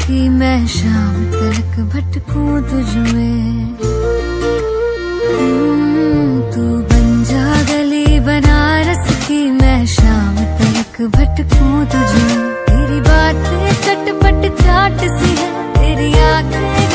की मैं शाम तक भटकूं तुझ में। तू बन जा गली बनारस की मैं शाम तक भटकूं तुझ में। तेरी बातें चटपट चाट सी है, तेरी आंखें